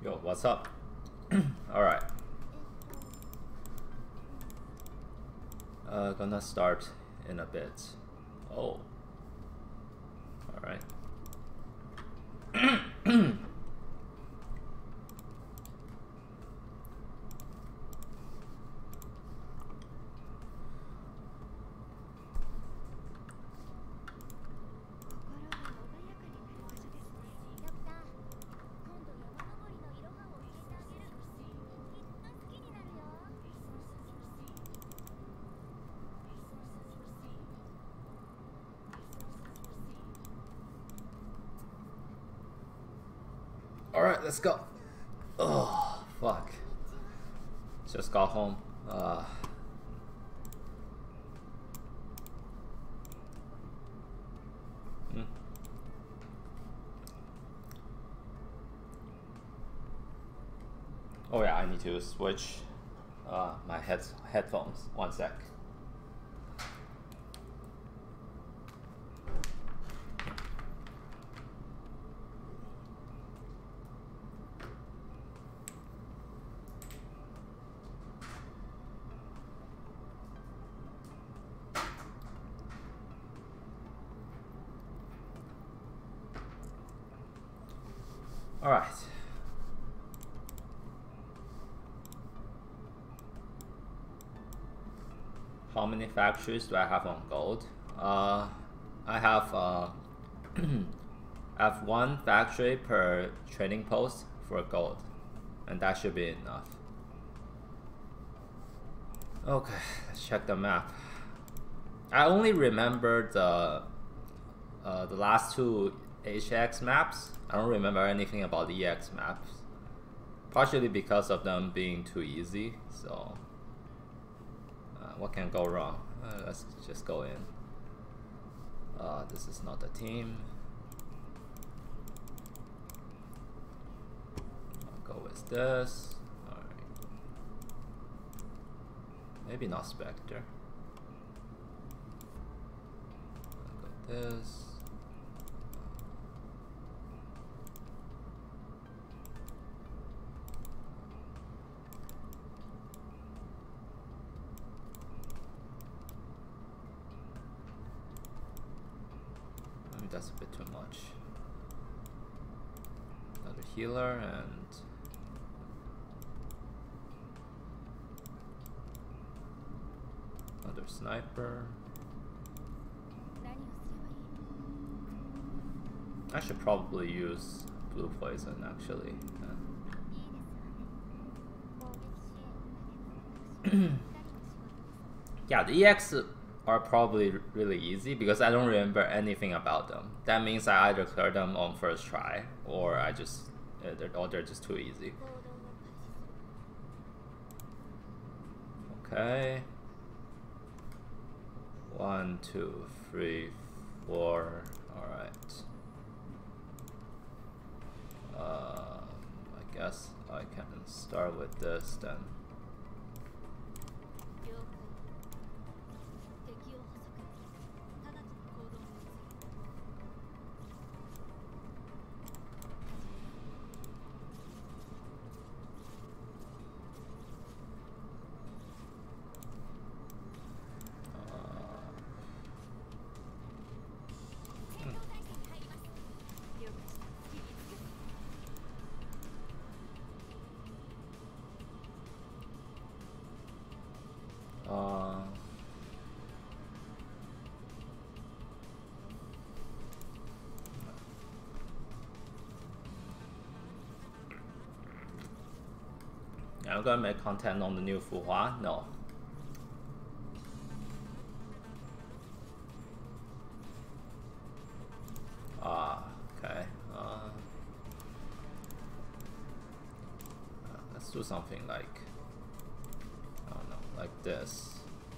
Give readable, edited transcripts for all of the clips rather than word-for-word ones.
Yo, what's up? Alright. Gonna start in a bit. Oh. Alright. Alright, let's go. Oh, fuck. Just got home. Oh yeah, I need to switch my headphones. One sec. All right. How many factories do I have on gold? I have I have one factory per trading post for gold, and that should be enough. Okay, let's check the map. I only remember the last two HX maps. I don't remember anything about the EX maps, partially because of them being too easy. So what can go wrong? Let's just go in. This is not the team. I'll go with this. Alright. Maybe not Spectre. I'll go this. That's a bit too much. Another healer and another sniper. I should probably use blue poison actually. Yeah, the EX are probably really easy because I don't remember anything about them. That means I either clear them on first try or I just they're just too easy. Okay. 1, 2, 3, 4. All right. I guess I can start with this then. I'm gonna make content on the new Fuhua? No. Okay. Let's do something like, I don't know, like this.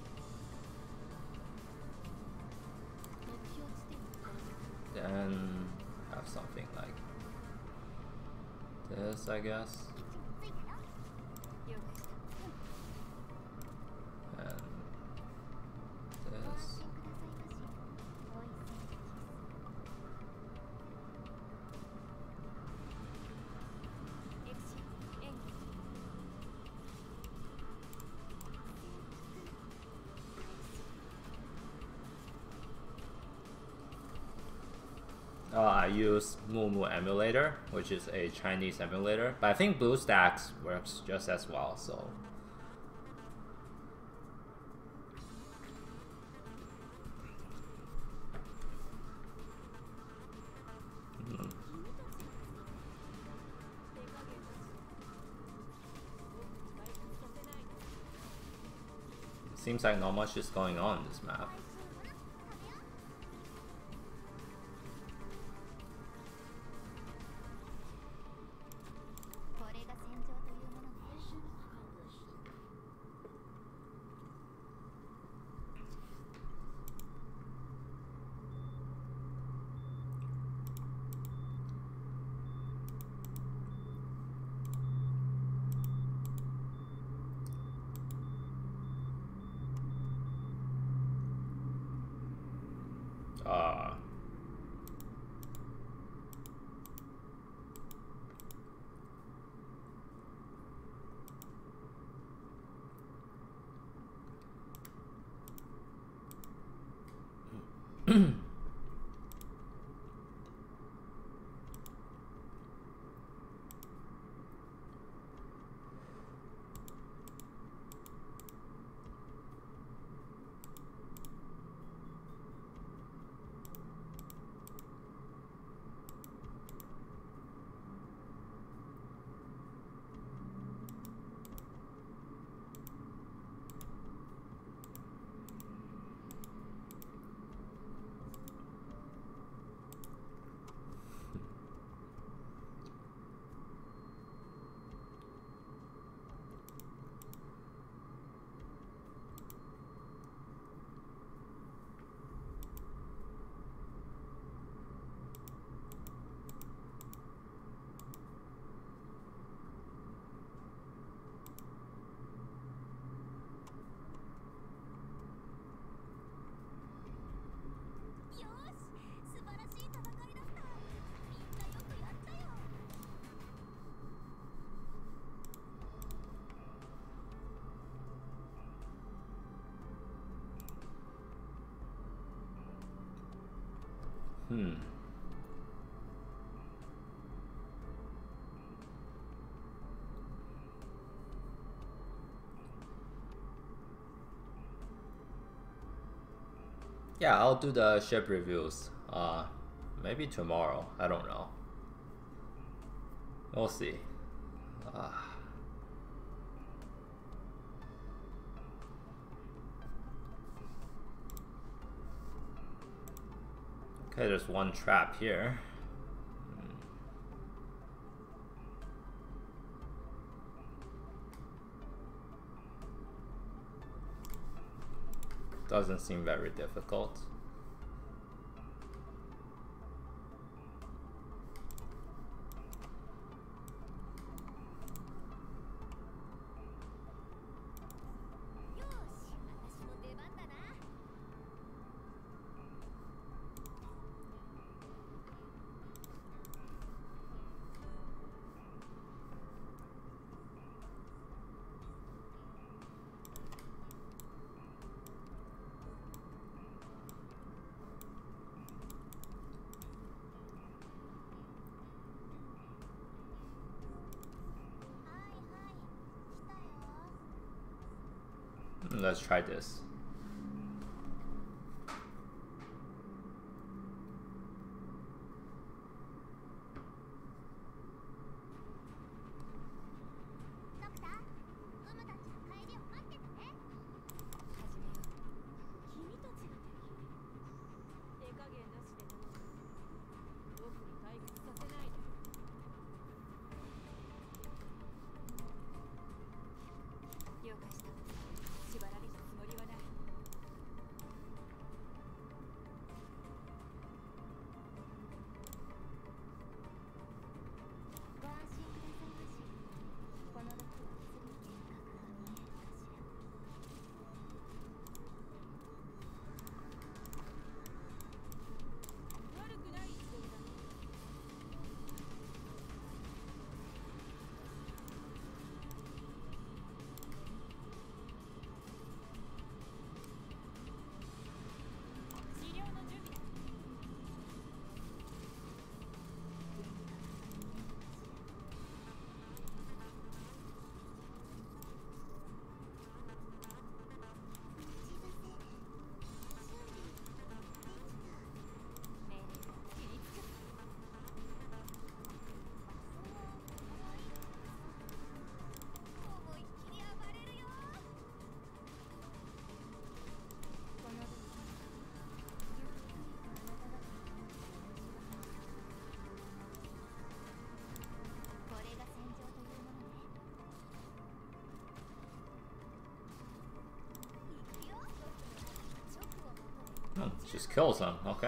Then have something like this, I guess. I use Moo emulator, which is a Chinese emulator, but I think BlueStacks works just as well. So. Seems like not much is going on in this map. Yeah, I'll do the ship reviews. Maybe tomorrow. I don't know. We'll see. Okay, there's one trap here. Doesn't seem very difficult. Let's try this. Just kills him, okay.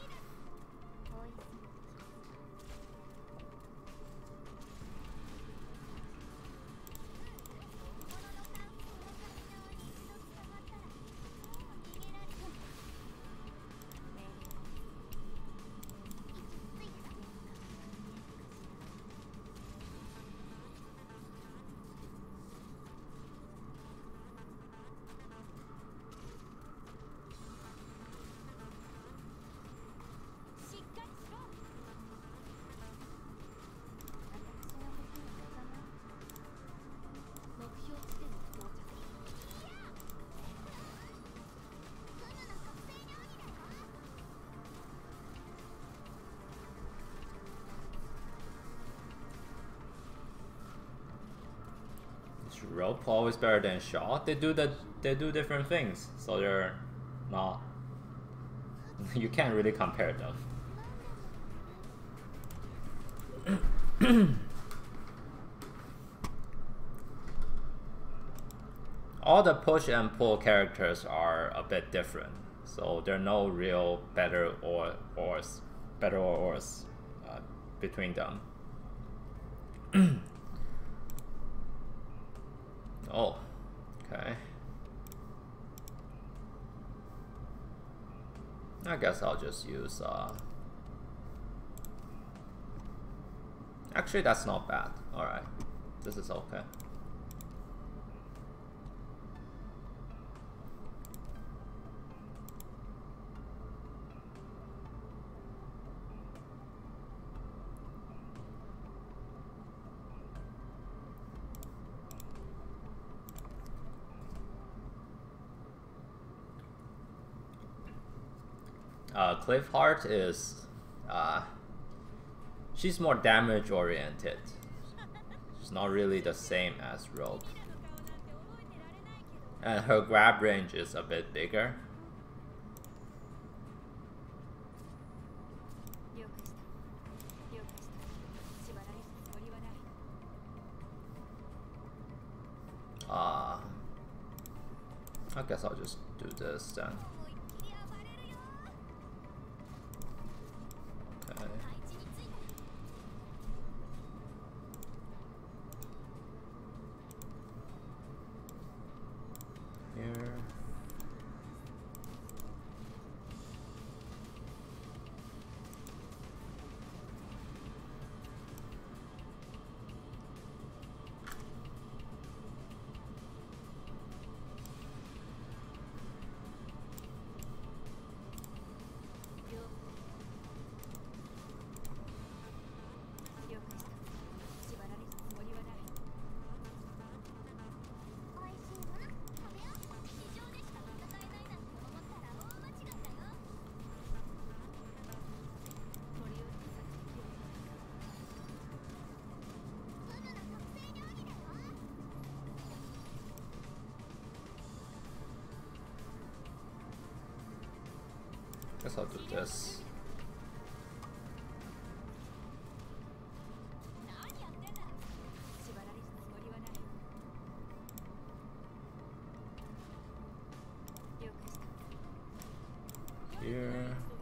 Rope always better than shot. They do different things, so they're not. You can't really compare them. All the push and pull characters are a bit different, so there are no real better or worse between them. Oh, okay. I guess I'll just use, actually that's not bad. Alright, this is okay. Cliff Heart is, she's more damage oriented. She's not really the same as Rope. And her grab range is a bit bigger. I guess I'll just do this then. Guess I'll do this. Here.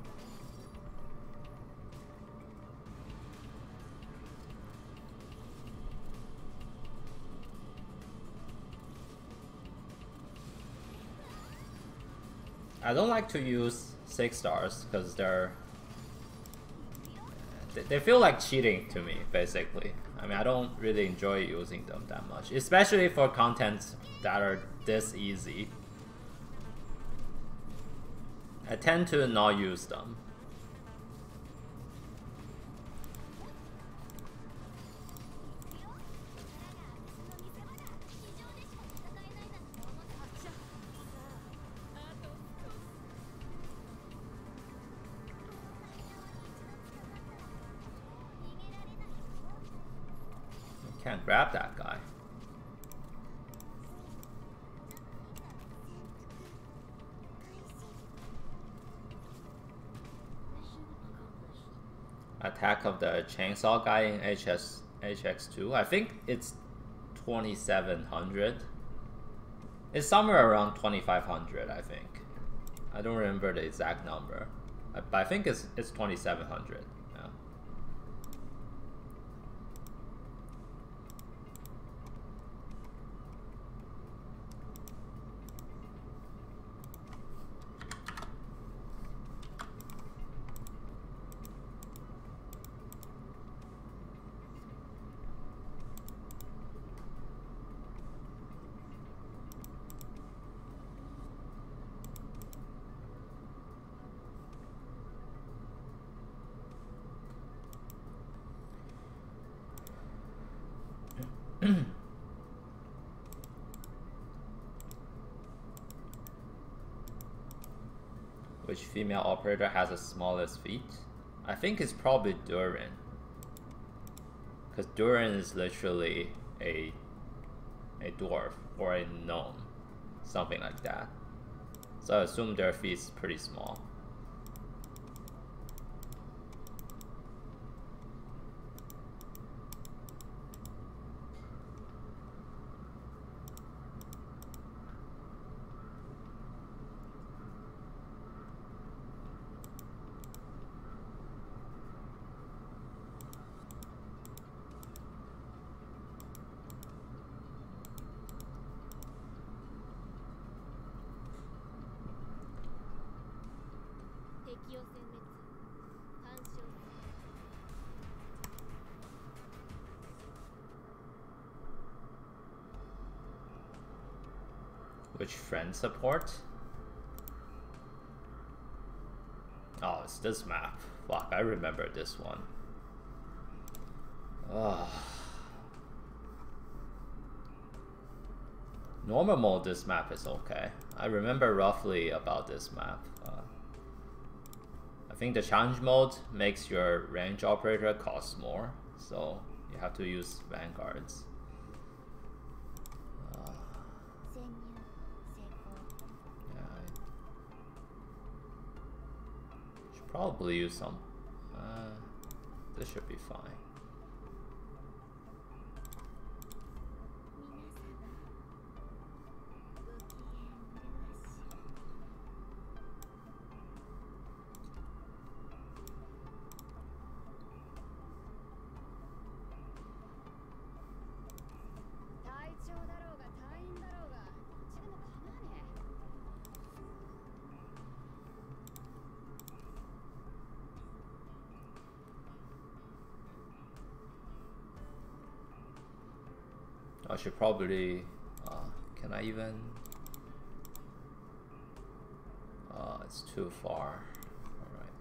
I don't like to use 6 stars because they feel like cheating to me, basically. I mean, I don't really enjoy using them that much, especially for contents that are this easy. I tend to not use them. Can't grab that guy. Attack of the chainsaw guy in HX2. I think it's 2700. It's somewhere around 2500, I think. I don't remember the exact number, but I think it's 2700. Yeah. Which female operator has the smallest feet? I think it's probably Durin. Because Durin is literally a dwarf or a gnome. Something like that. So I assume their feet is pretty small. Which friend support? Oh, it's this map. Fuck, I remember this one. Ugh. Normal mode, this map is okay. I remember roughly about this map. I think the challenge mode makes your range operator cost more, so you have to use vanguards. Probably use some. This should be fine. I should probably, can I even, it's too far, alright.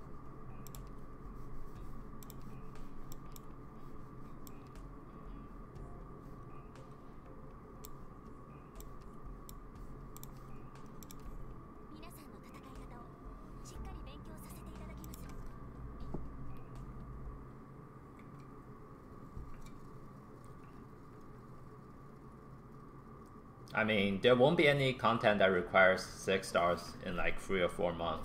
I mean, there won't be any content that requires 6 stars in like 3 or 4 months.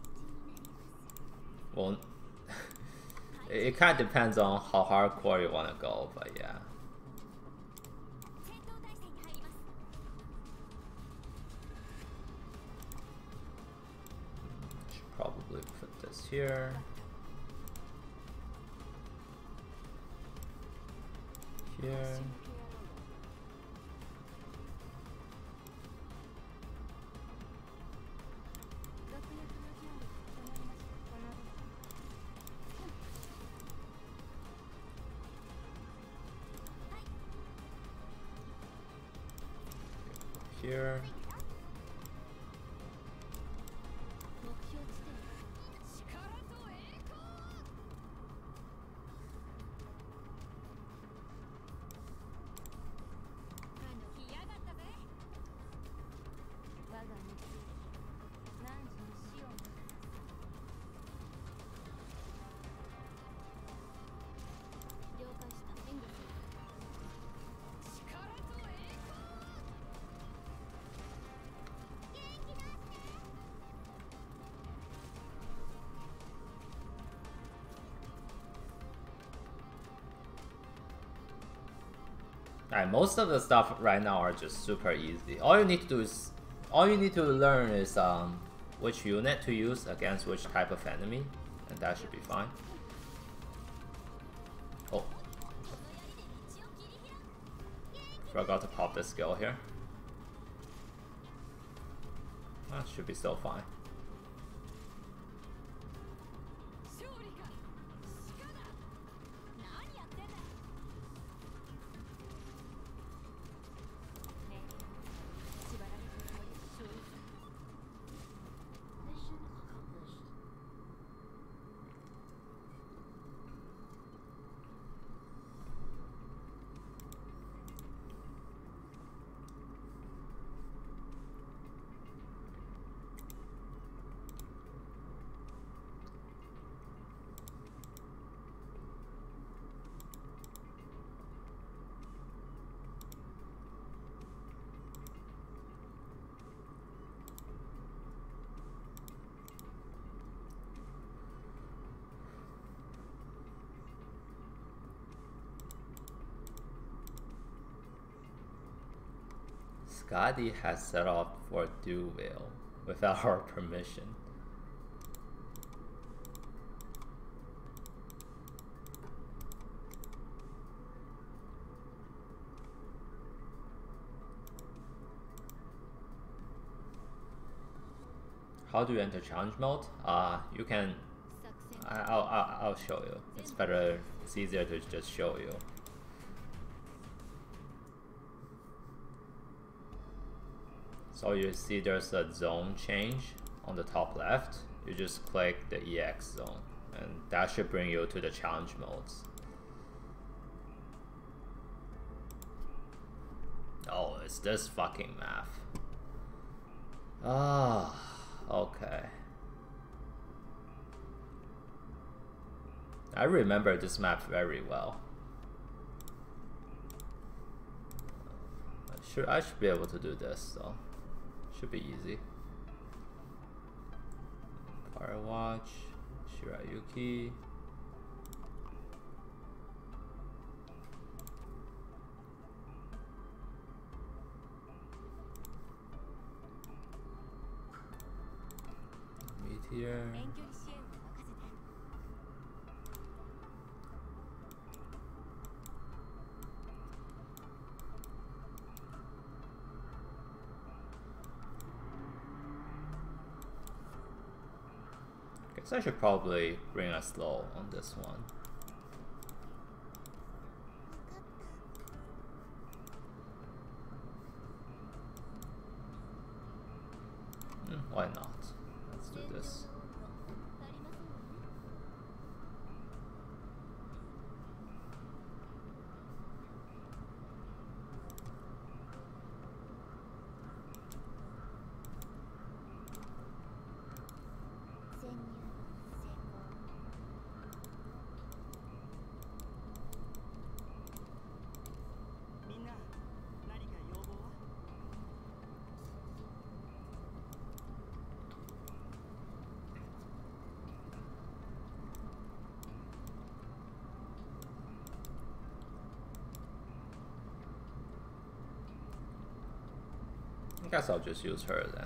Well, it kind of depends on how hardcore you want to go, but yeah. Should probably put this here. Here. Here. Alright, most of the stuff right now are just super easy. All you need to do is, all you need to learn is which unit to use against which type of enemy, and that should be fine. Oh. Forgot to pop this skill here. That should be still fine. Grani has set up for duel without our permission. How do you enter challenge mode? You can. I'll show you. It's better. It's easier to just show you. So you see there's a zone change on the top left. You just click the EX zone, and that should bring you to the challenge modes. Oh, it's this fucking map. Ah, okay. I remember this map very well. I should be able to do this though. Should be easy. Firewatch, Shirayuki. Meteor. Guess I should probably bring a slow on this one. Why not? Let's do this. I guess I'll just use her then.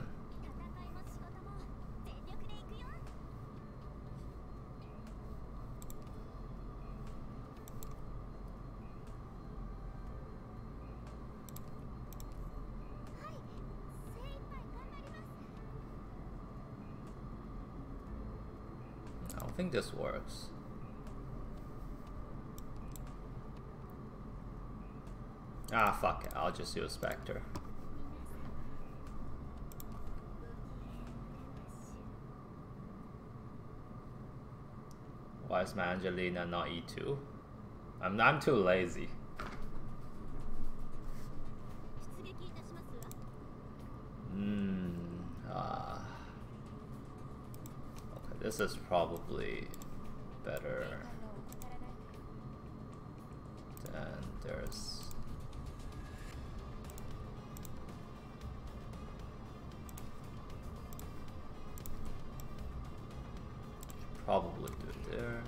I don't think this works. Ah, fuck it. I'll just use Spectre. Why is my Angelina not E2? I'm too lazy. Okay, this is probably better than there's. Probably do it there.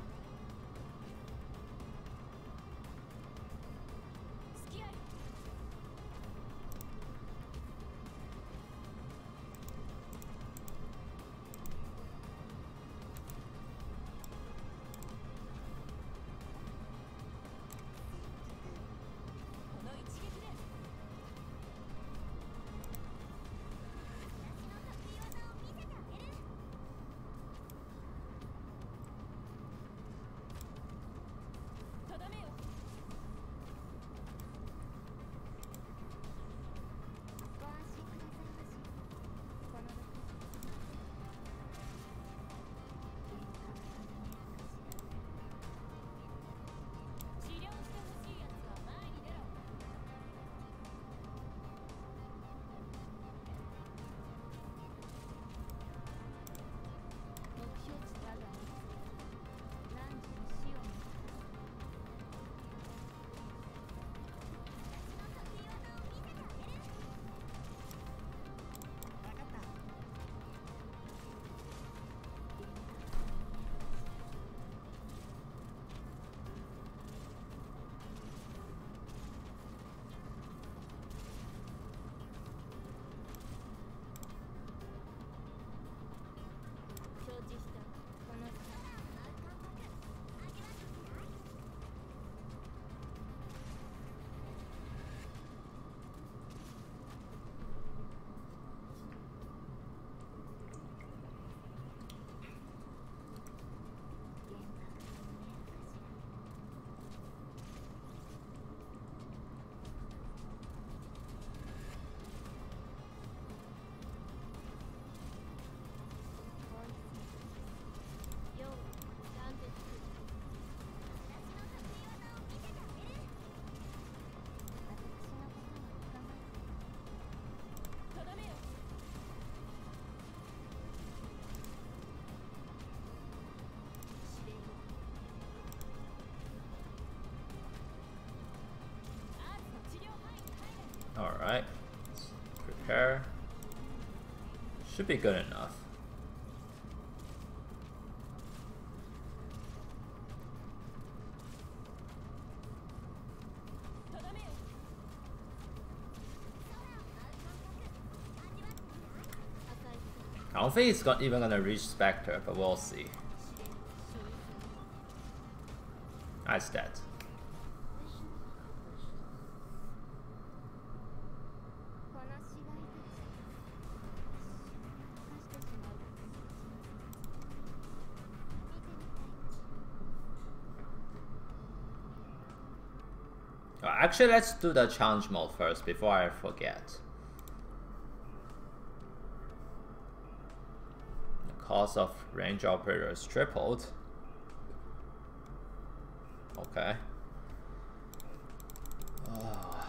Alright. Let's prepare. Should be good enough. I don't think it's even gonna reach Spectre, but we'll see. Nice dead. Actually, let's do the challenge mode first before I forget. The cost of range operators tripled. Okay. Oh.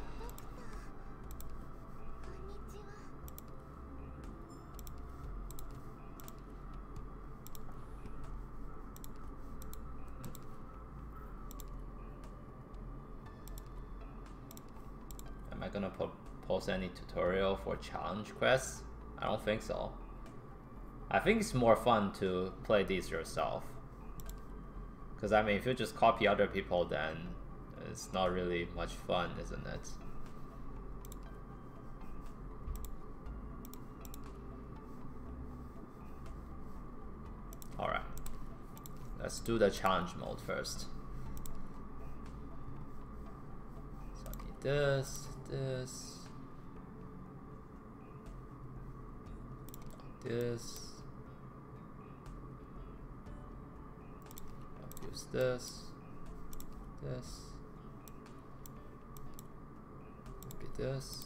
Am I gonna post any tutorial for challenge quests? I don't think so. I think it's more fun to play these yourself. Because I mean, if you just copy other people, then it's not really much fun, isn't it? Alright. Let's do the challenge mode first. So I need this, this. Use this, maybe this.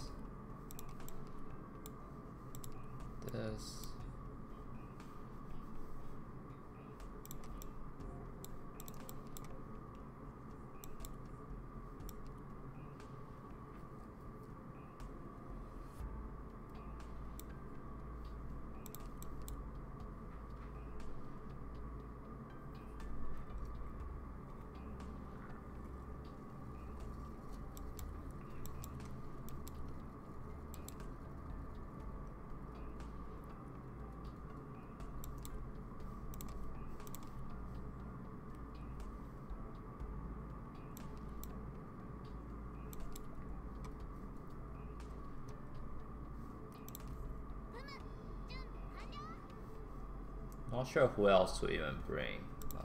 Not sure who else to even bring.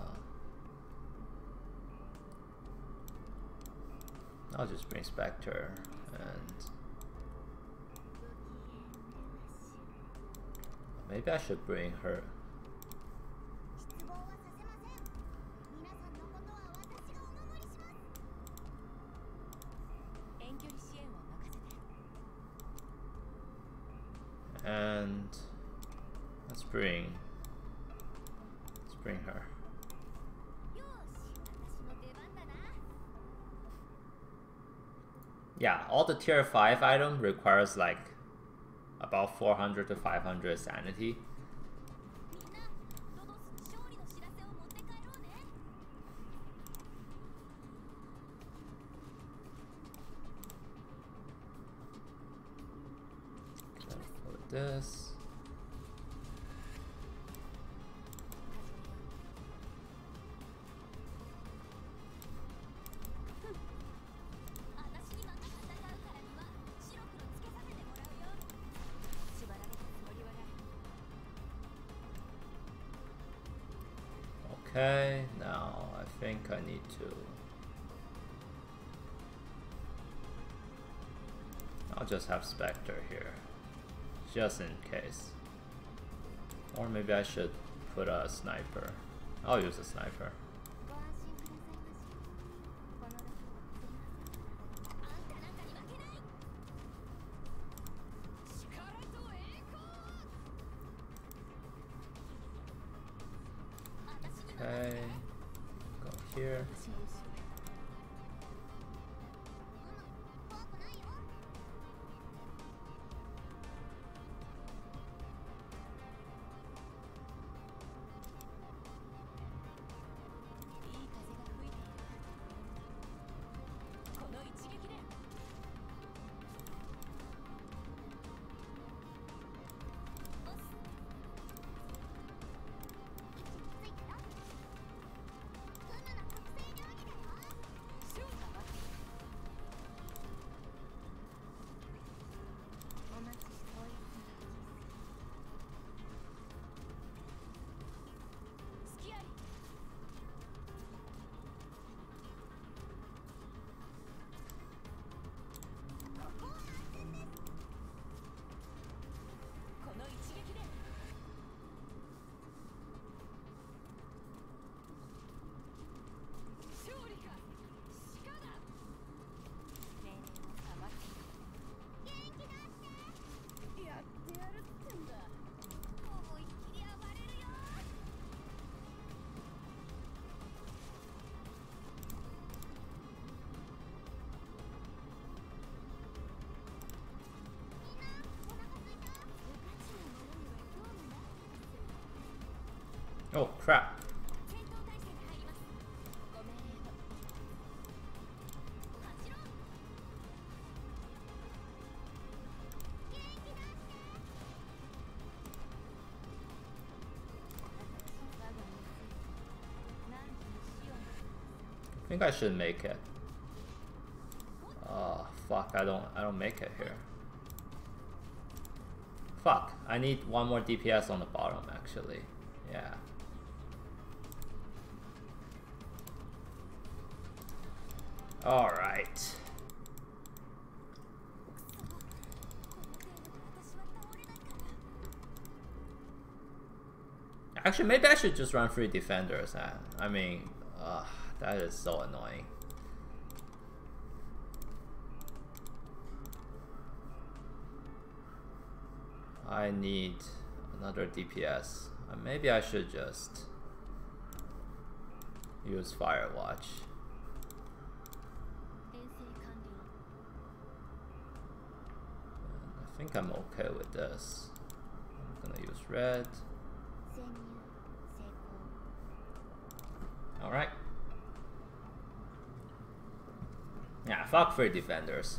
I'll just bring Spectre and maybe I should bring her. And let's bring her. Yeah, all the tier 5 item requires like about 400 to 500 sanity. Put this. Okay, now I think I need to. I'll just have Spectre here, just in case. Or maybe I should put a sniper. I'll use a sniper. Okay, go here. Oh crap. I think I should make it. Oh fuck, I don't make it here. Fuck, I need one more DPS on the bottom actually. Yeah. Alright. Actually, maybe I should just run 3 defenders. I mean, that is so annoying. I need another DPS. Maybe I should just use Firewatch. I think I'm okay with this. I'm gonna use red. Alright. Yeah, fuck 3 defenders.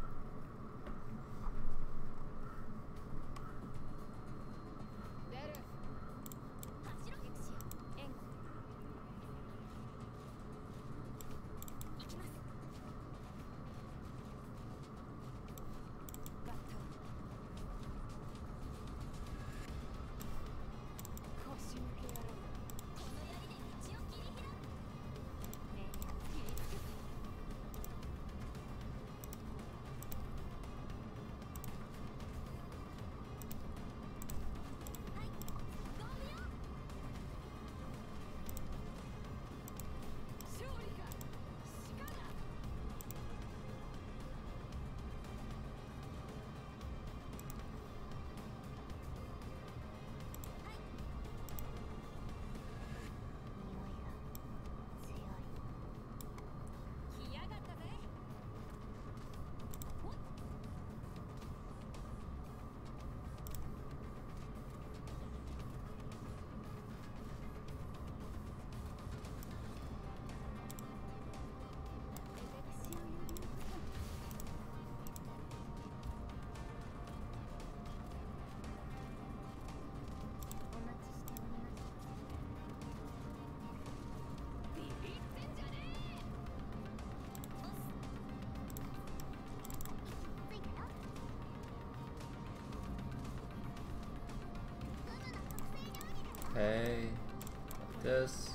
Okay, like this.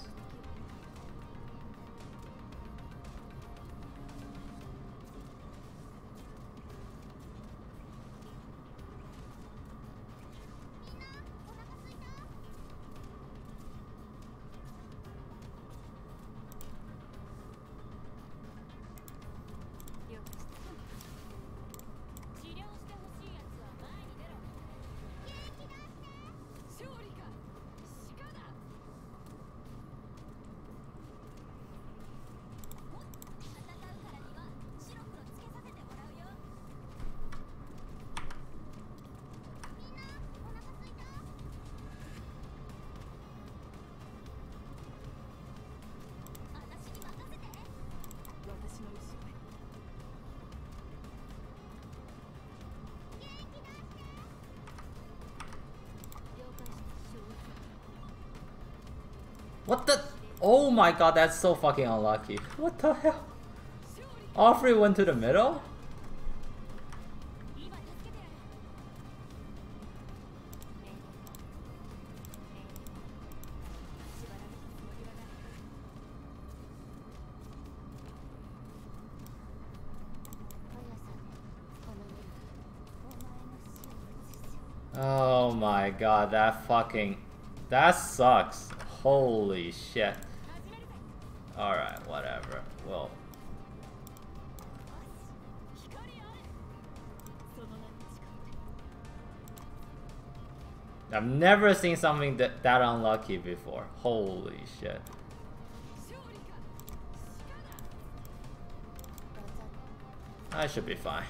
What the? Oh my god, that's so fucking unlucky. What the hell? All 3 went to the middle? Oh my god, that sucks. Holy shit. Alright, whatever. Well. I've never seen something that unlucky before. Holy shit. I should be fine.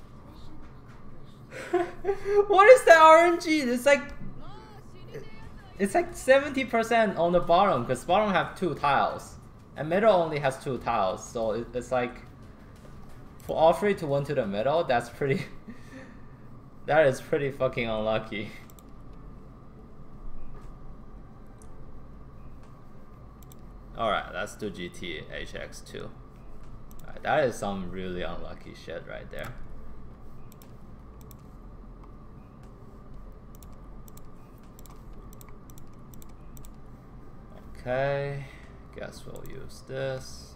What is that RNG? It's like It's like 70% on the bottom, because bottom have 2 tiles. And middle only has 2 tiles, so it's like... For all 3 to win to the middle, that's pretty... that is pretty fucking unlucky. Alright, let's do GT HX2. Alright, that is some really unlucky shit right there. Okay, guess we'll use this.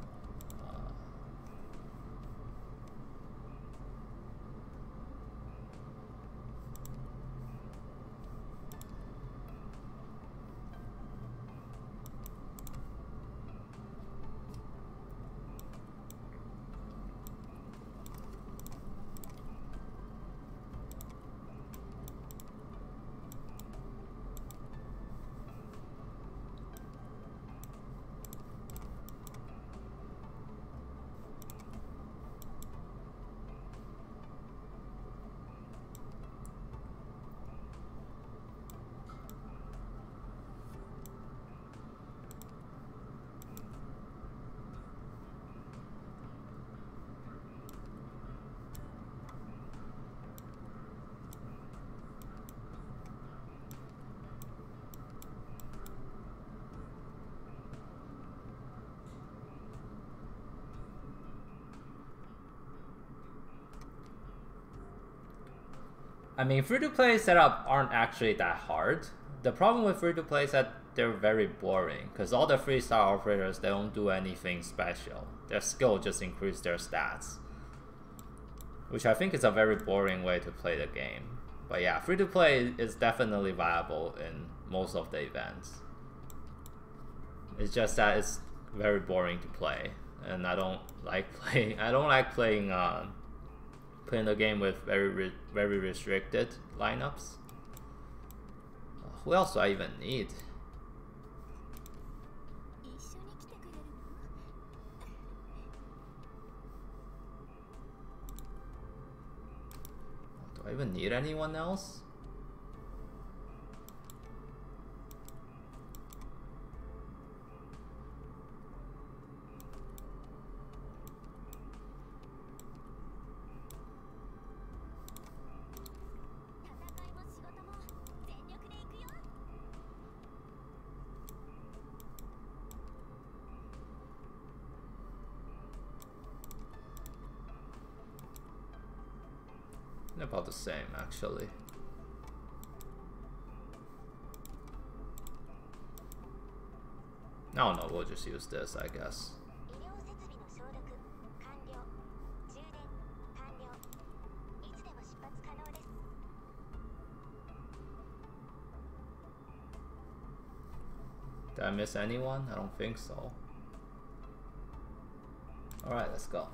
I mean, free-to-play setup aren't actually that hard. The problem with free-to-play is that they're very boring, because all the freestyle operators, they don't do anything special. Their skill just increase their stats, which I think is a very boring way to play the game. But yeah, free-to-play is definitely viable in most of the events. It's just that it's very boring to play, and I don't like playing. I don't like playing the game with very restricted lineups. Who else do I even need? Do I even need anyone else? About the same, actually. No, we'll just use this, I guess. Did I miss anyone? I don't think so. Alright, let's go.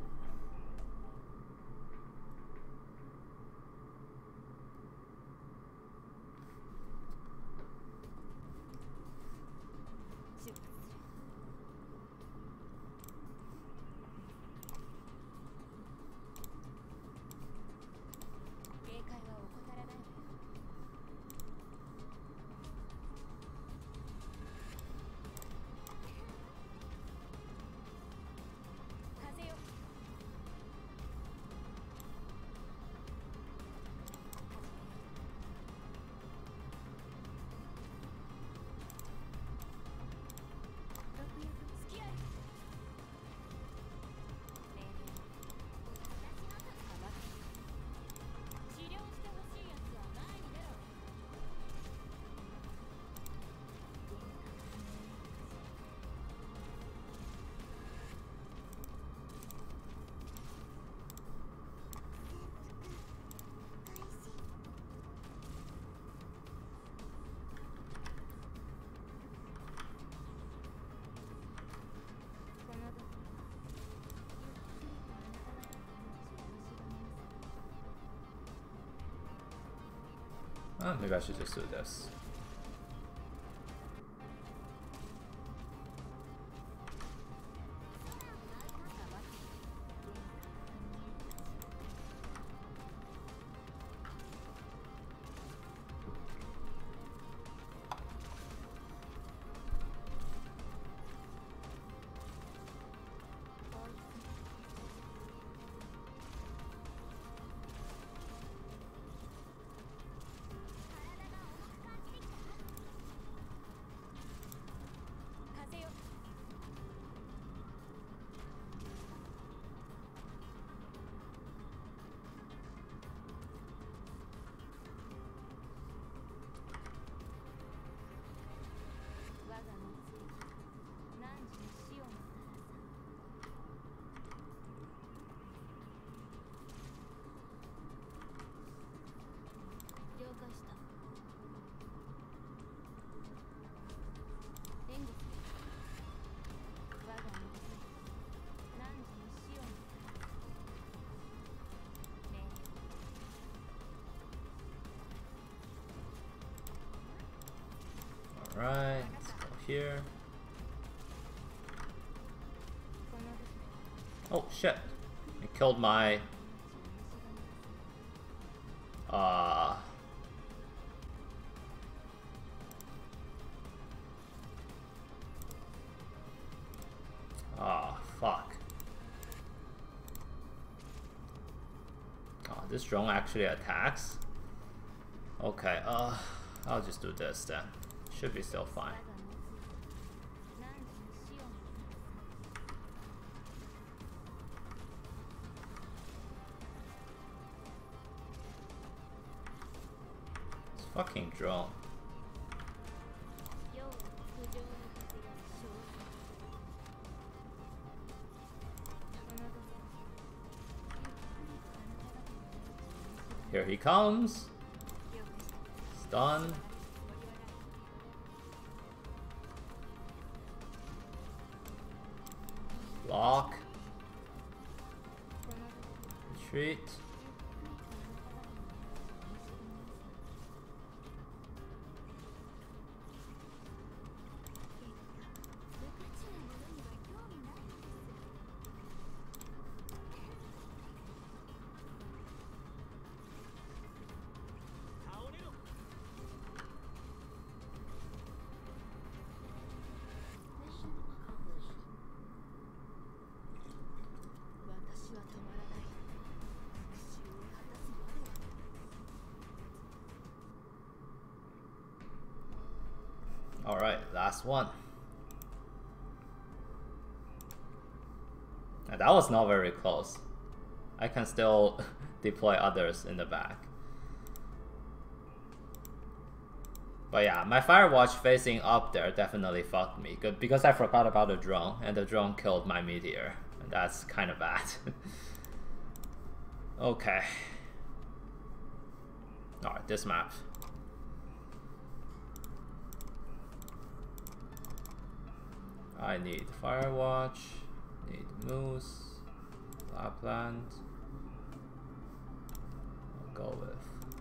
Oh, maybe I should just do this. here. Oh shit! It killed my fuck. Oh, this drone actually attacks? Okay, I'll just do this then. Should be still fine. This fucking drone. Here he comes. Stun. Block. Retreat. Alright, last one. And that was not very close. I can still deploy others in the back. But yeah, my Firewatch facing up there definitely fucked me. Because I forgot about the drone, and the drone killed my meteor. And that's kind of bad. Okay. Alright, this map. I need Firewatch, need Moose, Lapland. I'll go with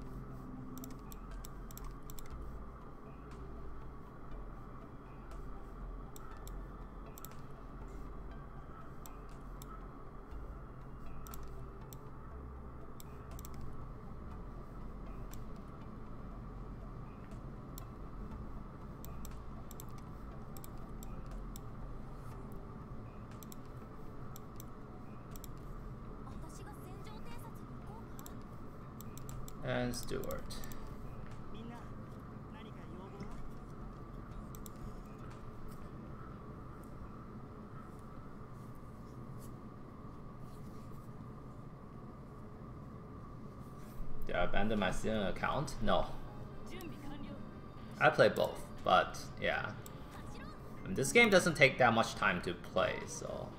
and Stewart. Did I abandon my student account? No. I play both, but yeah. And this game doesn't take that much time to play, so.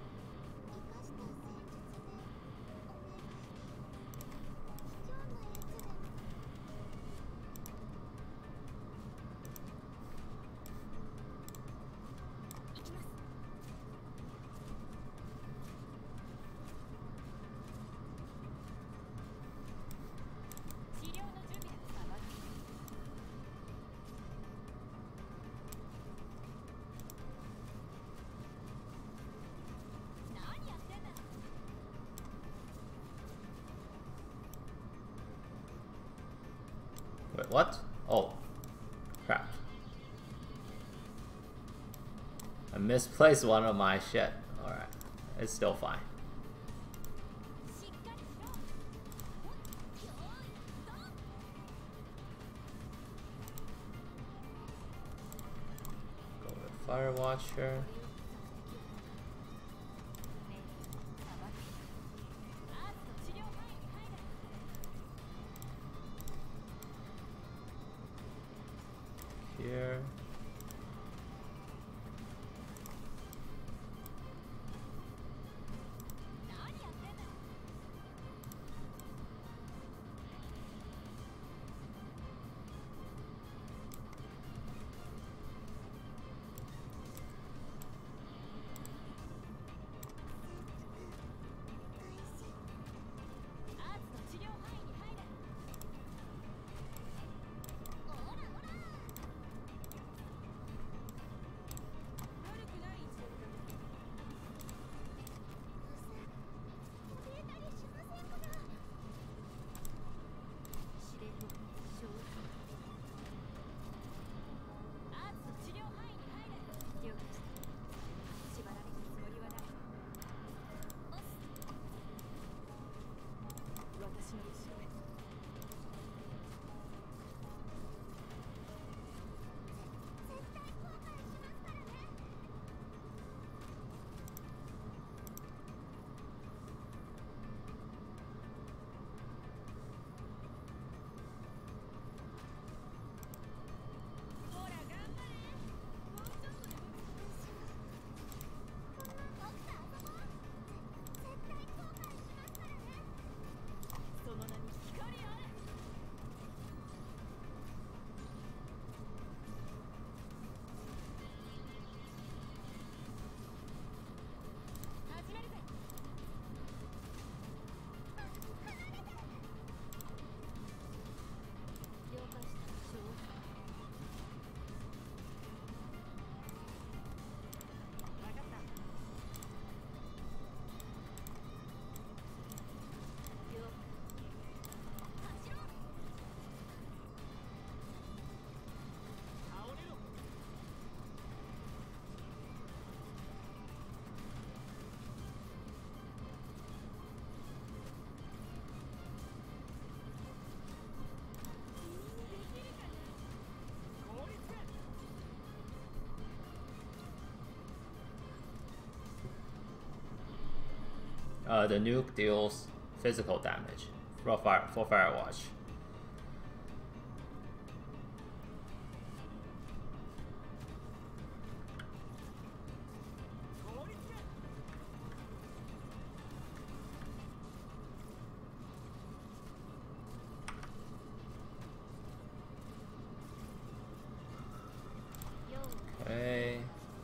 Wait, what? Oh, crap. I misplaced one of my shit. Alright, it's still fine. Go with Firewatcher. Here. The nuke deals physical damage for Firewatch. Okay.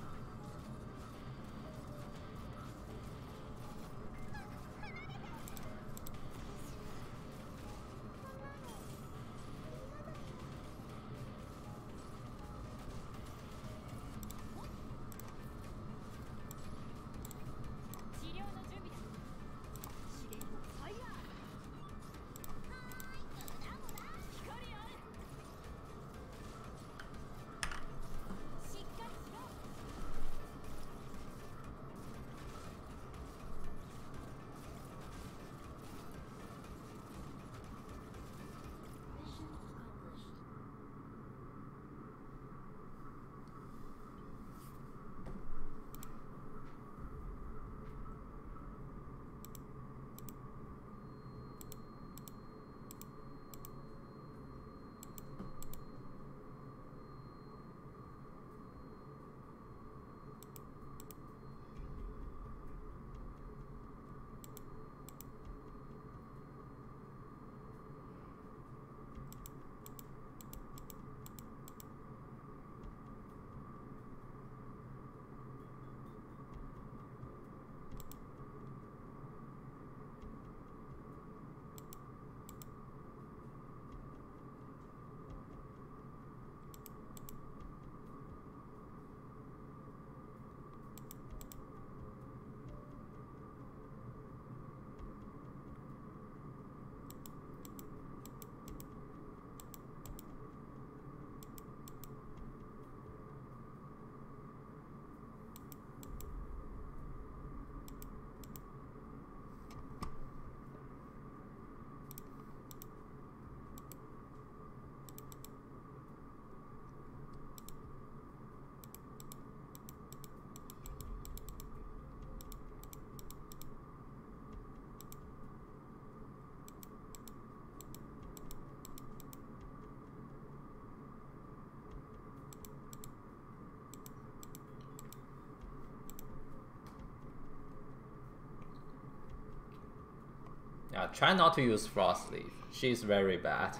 Yeah, try not to use Frost Leaf. She's very bad.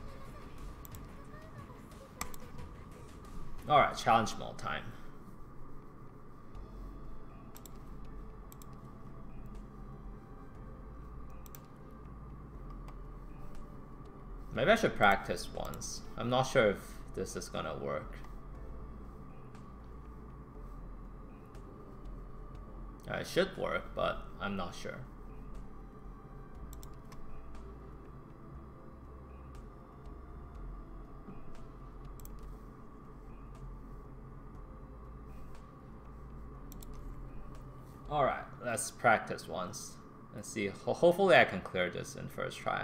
Alright, challenge mode time. Maybe I should practice once. I'm not sure if this is gonna work. It should work, but I'm not sure. Alright, let's practice once and see. Hopefully I can clear this in first try.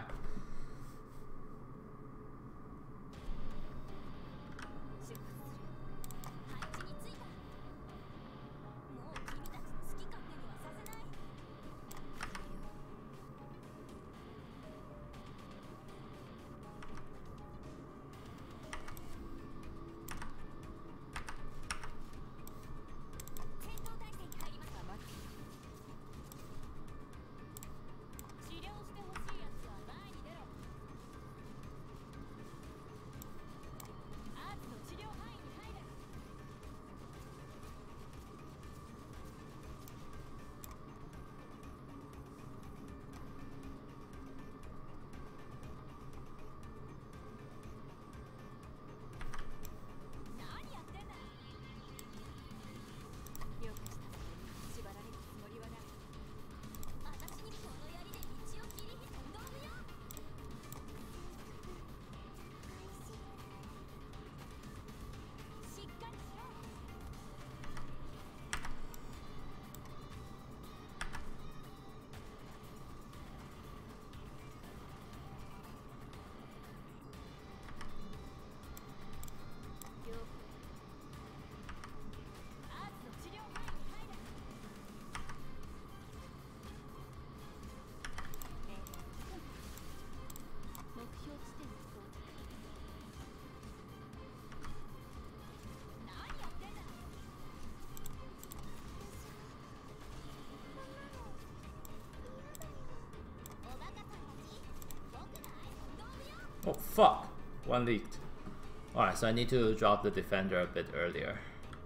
Oh fuck! One leaked. Alright, so I need to drop the defender a bit earlier.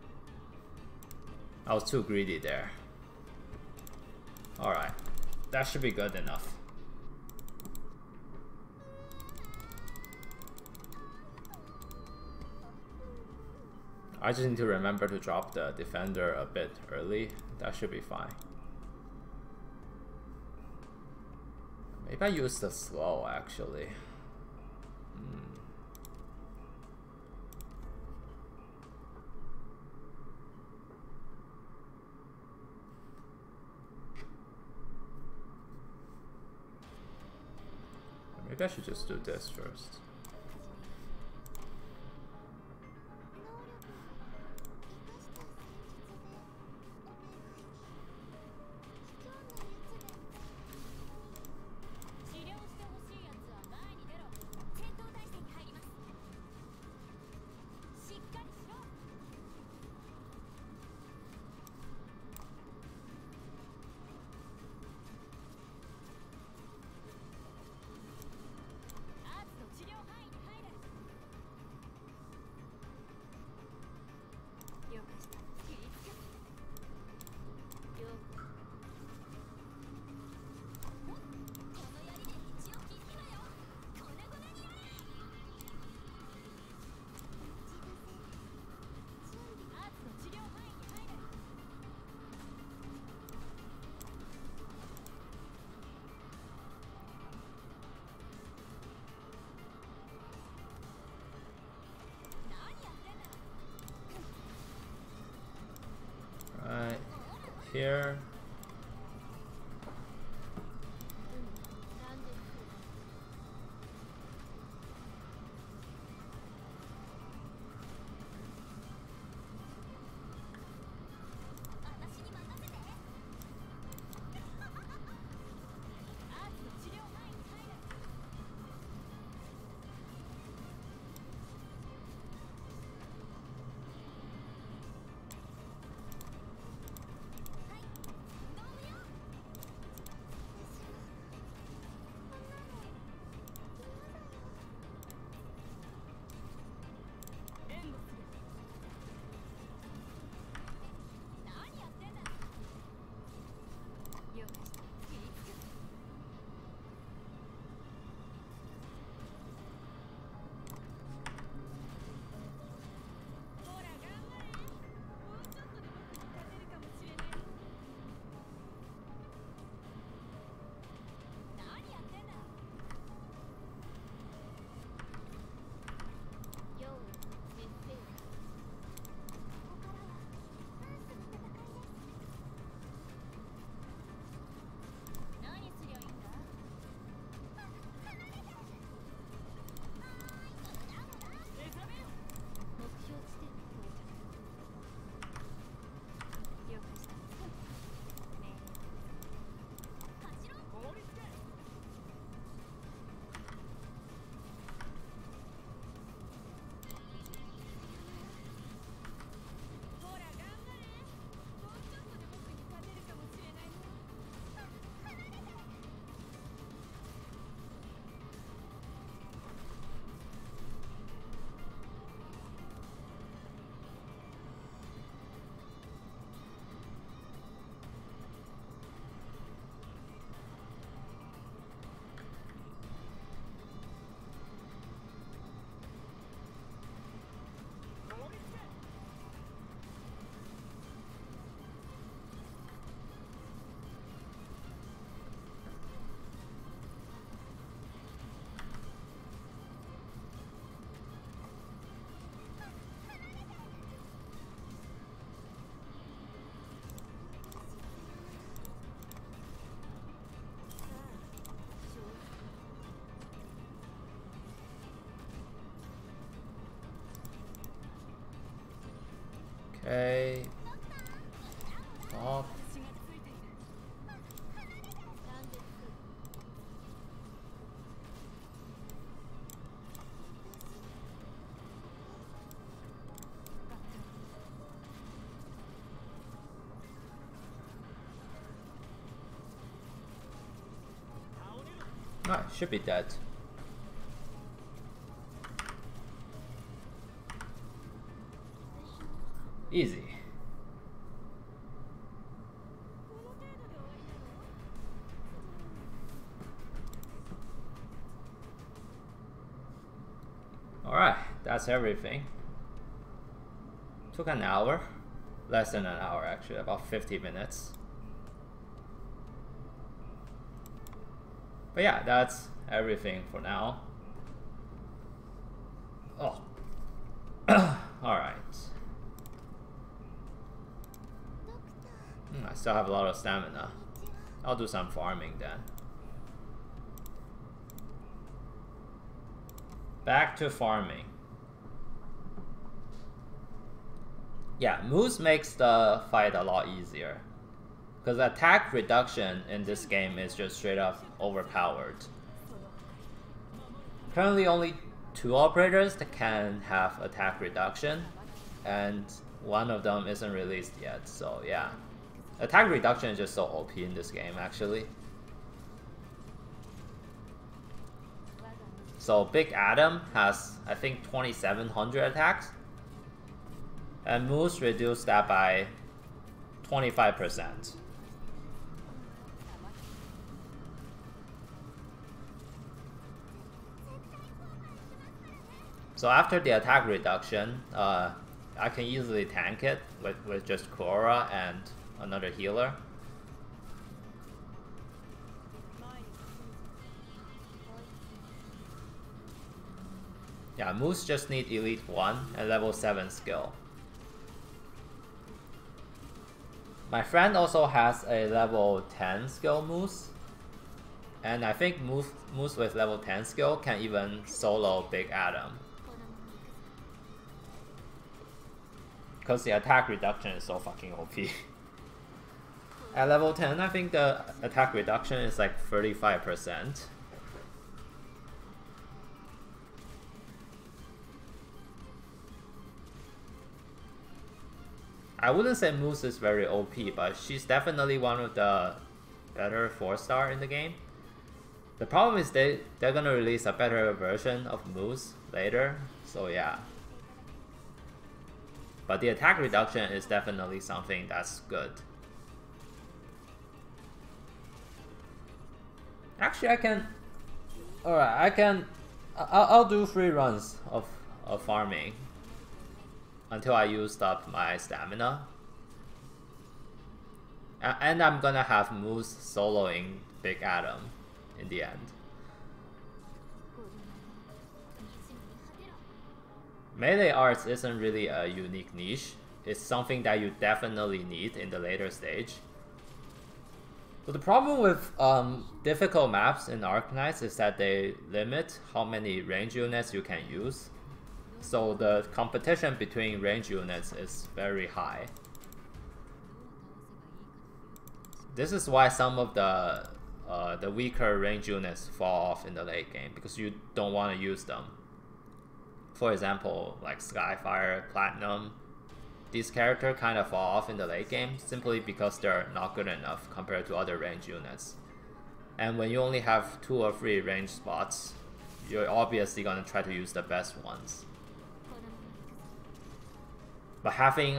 I was too greedy there. Alright, that should be good enough. I just need to remember to drop the defender a bit early. That should be fine. Maybe I use the slow actually. Maybe I should just do this first. Here. Okay. Off. Ah, should be dead. Easy. Alright, that's everything. Took an hour. Less than an hour actually, about 50 minutes. But yeah, that's everything for now. Oh. Alright. I still have a lot of stamina. I'll do some farming then. Back to farming. Yeah, Moose makes the fight a lot easier. Because attack reduction in this game is just straight up overpowered. Currently only 2 operators that can have attack reduction, and one of them isn't released yet, so yeah. Attack reduction is just so OP in this game actually. So Big Adam has, I think, 2700 attacks, and Moose reduced that by 25%. So after the attack reduction, I can easily tank it with just Korra and another healer. Yeah, Moose just need Elite 1 and level 7 skill. My friend also has a level 10 skill Moose. And I think Moose with level 10 skill can even solo Big Adam. Because the attack reduction is so fucking OP. At level 10, I think the attack reduction is like 35%. I wouldn't say Moose is very OP, but she's definitely one of the better 4-star in the game. The problem is they're gonna release a better version of Moose later, so yeah. But the attack reduction is definitely something that's good. Actually, I can... Alright, I'll do 3 runs of farming until I used up my stamina. And I'm gonna have Moose soloing Big Adam in the end. Melee arts isn't really a unique niche. It's something that you definitely need in the later stage. So the problem with difficult maps in Arknights is that they limit how many range units you can use. So the competition between range units is very high. This is why some of the weaker range units fall off in the late game, because you don't want to use them. For example, like Skyfire, Platinum, these characters kind of fall off in the late game simply because they're not good enough compared to other range units. And when you only have 2 or 3 range spots, you're obviously going to try to use the best ones. But having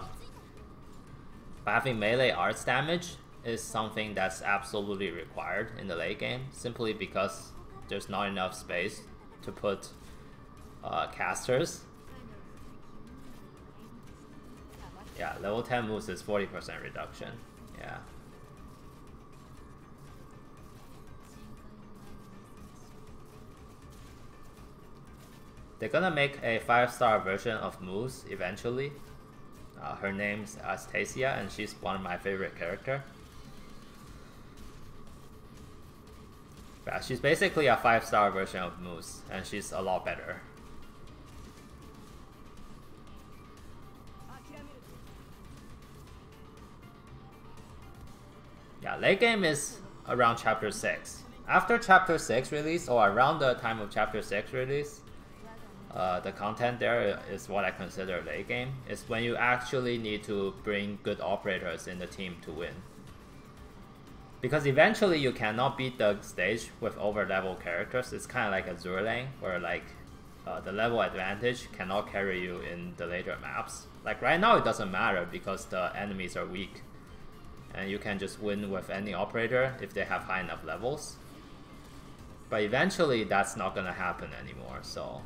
melee arts damage is something that's absolutely required in the late game, simply because there's not enough space to put casters. Yeah, level 10 moves is 40% reduction. Yeah. They're gonna make a 5-star version of Moose eventually. Her name's Astasia, and she's one of my favorite characters. Yeah, she's basically a 5-star version of Moose, and she's a lot better. Yeah, late game is around chapter 6. After chapter 6 release, or around the time of chapter 6 release, the content there is what I consider late game. It's when you actually need to bring good operators in the team to win. Because eventually you cannot beat the stage with over level characters. It's kind of like a Zurlang, where like the level advantage cannot carry you in the later maps. Like right now it doesn't matter because the enemies are weak. And you can just win with any operator if they have high enough levels. But eventually that's not gonna happen anymore, so...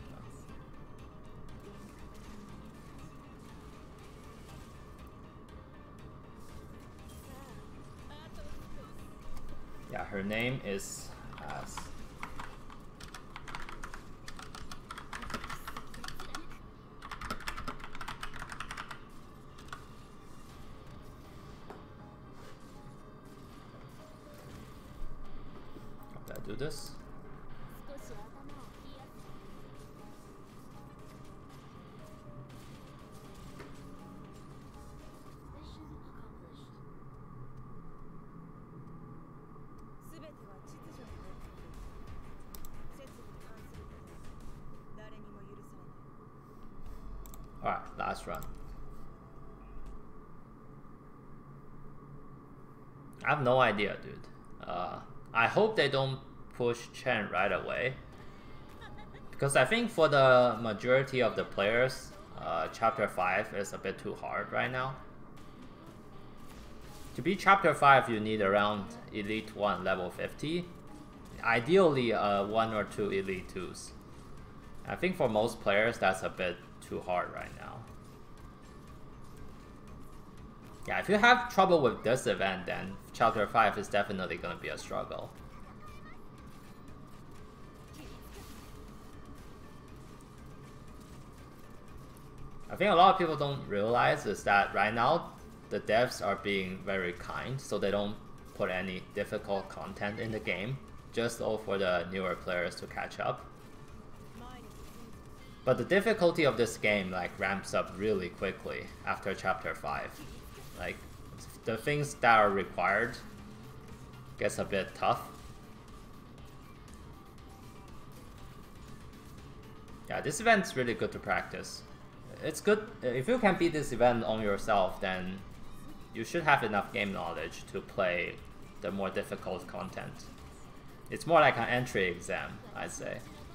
Yeah, her name is... Did I do this? Alright, last run. I have no idea, dude. I hope they don't push Chen right away. Because I think for the majority of the players, Chapter 5 is a bit too hard right now. To beat Chapter 5, you need around Elite 1 level 50. Ideally, 1 or 2 Elite 2s. I think for most players, that's a bit too hard right now. Yeah, if you have trouble with this event, then Chapter 5 is definitely going to be a struggle. I think a lot of people don't realize is that right now, the devs are being very kind, so they don't put any difficult content in the game, just all for the newer players to catch up. But the difficulty of this game like ramps up really quickly after Chapter 5. Like, the things that are required gets a bit tough. Yeah, this event's really good to practice. It's good, if you can beat this event on yourself, then you should have enough game knowledge to play the more difficult content. It's more like an entry exam, I'd say.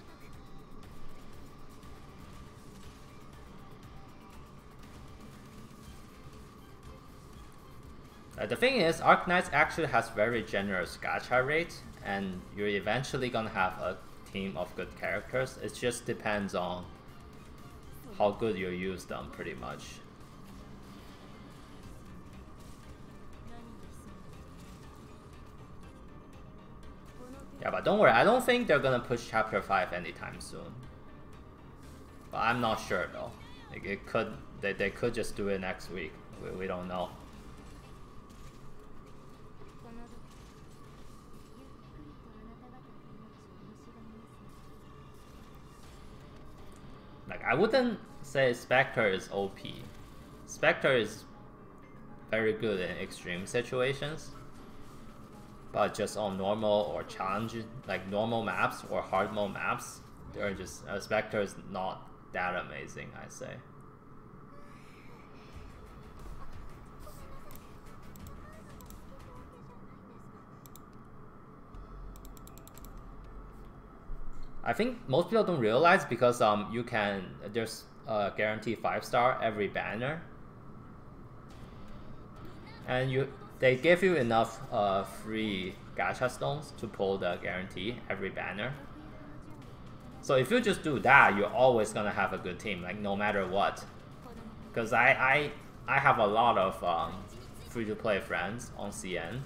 The thing is, Arknights actually has very generous gacha rate, and you're eventually gonna have a team of good characters. It just depends on how good you use them, pretty much. Yeah, but don't worry, I don't think they're gonna push Chapter 5 anytime soon. But I'm not sure though. Like, it could, they could just do it next week. We don't know. Like, I wouldn't say Spectre is OP. Spectre is very good in extreme situations, but just on normal or challenge, like normal maps or hard mode maps, they're just Spectre is not that amazing, I'd say. I think most people don't realize because you can, there's guaranteed 5-star every banner, and they give you enough free gacha stones to pull the guarantee every banner. So if you just do that, you're always gonna have a good team, like no matter what. Because I have a lot of free-to-play friends on CN.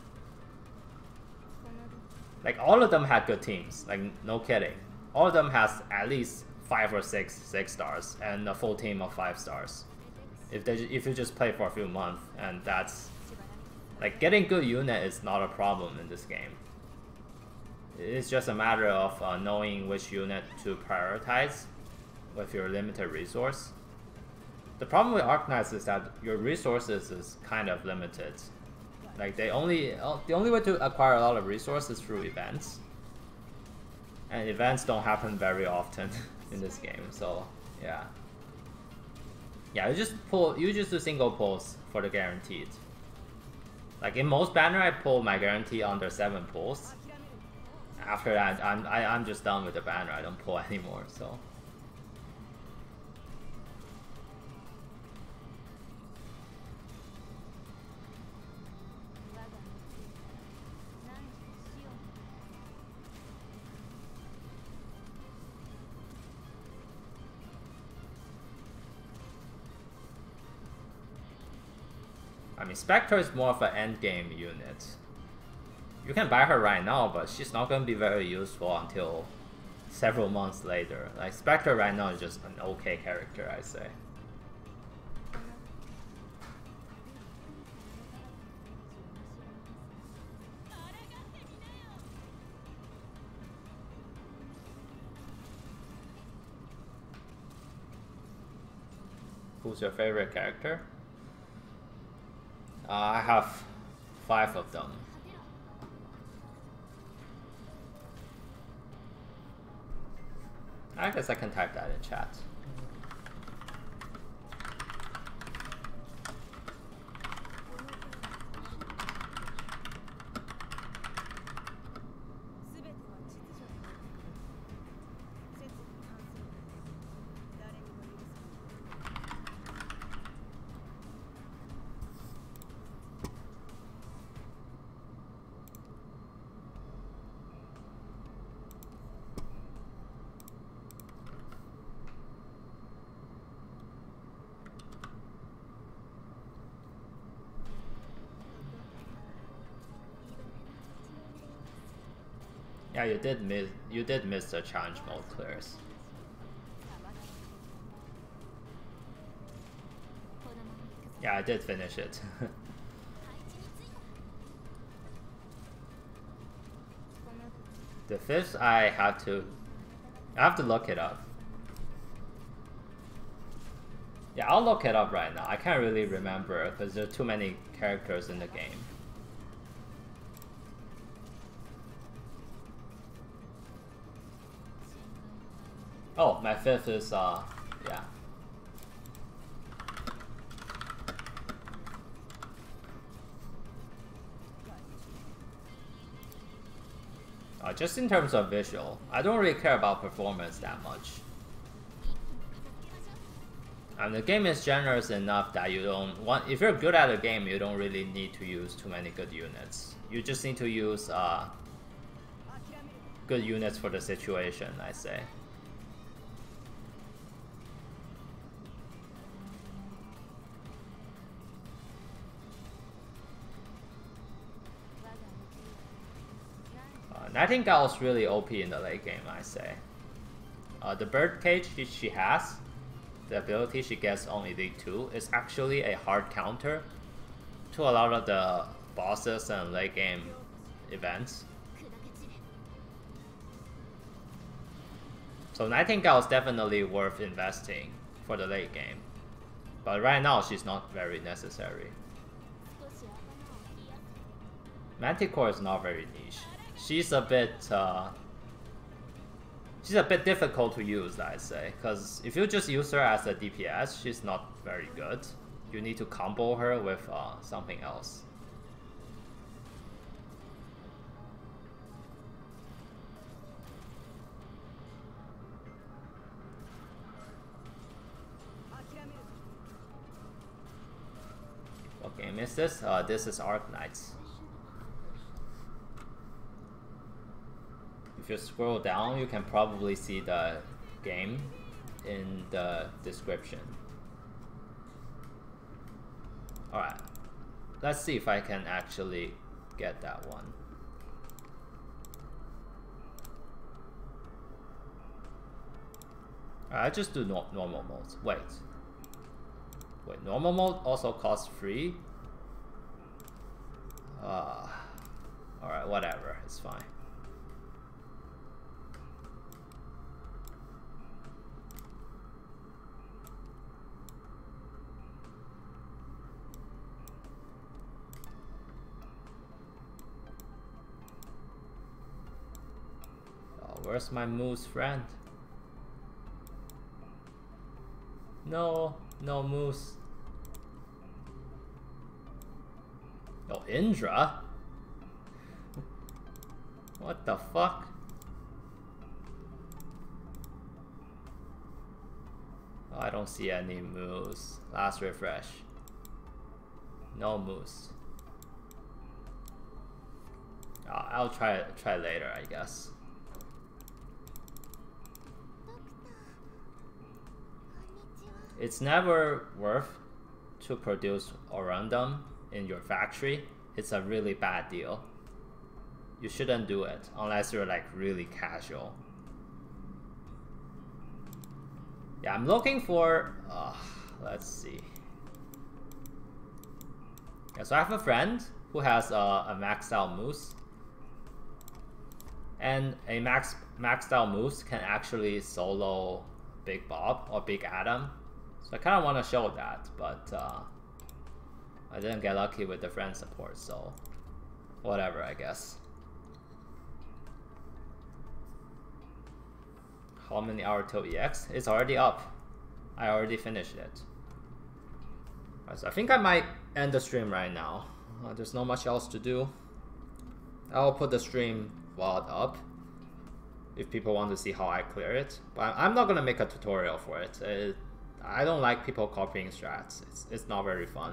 Like all of them had good teams, like no kidding. All of them has at least 5 or 6 stars and a full team of 5 stars. If you just play for a few months, and that's like getting good unit is not a problem in this game. It's just a matter of knowing which unit to prioritize with your limited resource. The problem with Arknights is that your resources is kind of limited. Like the only way to acquire a lot of resources is through events. And events don't happen very often in this game, so yeah. Yeah, you just do single pulls for the guaranteed. Like in most banner, I pull my guarantee under 7 pulls. After that, I'm just done with the banner. I don't pull anymore. So I mean, Spectre is more of an endgame unit. You can buy her right now, but she's not going to be very useful until several months later. Like, Spectre right now is just an okay character, I'd say. Who's your favorite character? I have 5 of them. I guess I can type that in chat. Yeah, you did miss the challenge mode clears. Yeah, I did finish it. The 5th I have to look it up. Yeah, I'll look it up right now. I can't really remember because there are too many characters in the game. Oh, my 5th is, yeah. Just in terms of visual, I don't really care about performance that much. And the game is generous enough that you don't want, if you're good at a game, you don't really need to use too many good units. You just need to use, good units for the situation, I say. Nightingale is really OP in the late game, I say. The bird cage she has, the ability she gets on Elite 2, is actually a hard counter to a lot of the bosses and late game events. So Nightingale is definitely worth investing for the late game. But right now she's not very necessary. Manticore is not very niche. She's a bit difficult to use, I'd say, because if you just use her as a DPS, she's not very good. You need to combo her with something else. What game is this? This is Arc Knights. If you scroll down, you can probably see the game in the description. Alright, let's see if I can actually get that one. Alright, I just do normal modes. Wait, normal mode also costs free? Alright, whatever, it's fine. Where's my moose friend? No moose. Oh, Indra? What the fuck? Oh, I don't see any moose. Last refresh. No moose. I'll try later, I guess. It's never worth to produce a random in your factory, it's a really bad deal. You shouldn't do it unless you're like really casual. Yeah, I'm looking for, let's see. Yeah, so I have a friend who has a maxed out moose. And a maxed out moose can actually solo Big Bob or Big Adam. So I kind of want to show that, but I didn't get lucky with the friend support, so whatever, I guess. How many hours till EX? It's already up. I already finished it. Right, so I think I might end the stream right now. There's not much else to do. I'll put the stream VOD up if people want to see how I clear it. But I'm not gonna make a tutorial for it. I don't like people copying strats. It's not very fun.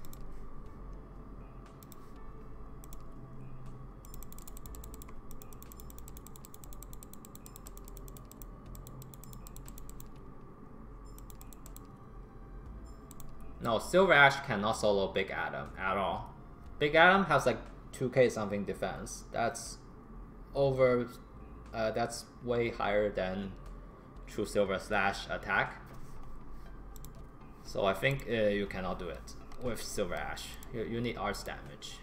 No, Silver Ash cannot solo Big Adam at all. Big Adam has like 2k something defense. That's over. That's way higher than True Silver Slash attack. So I think you cannot do it with Silver Ash. You need arts damage.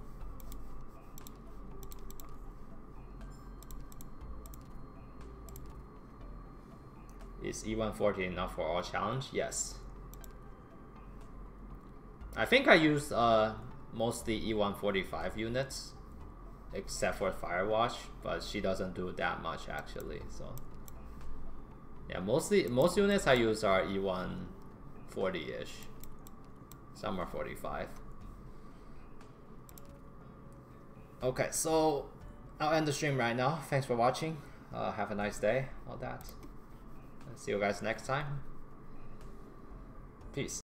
Is E140 enough for all challenge? Yes. I think I used mostly E145 units, except for Firewatch, but she doesn't do that much actually. So yeah, most units I use are E140-ish. Some are 45. Okay, so I'll end the stream right now. Thanks for watching. Have a nice day. All that. See you guys next time. Peace.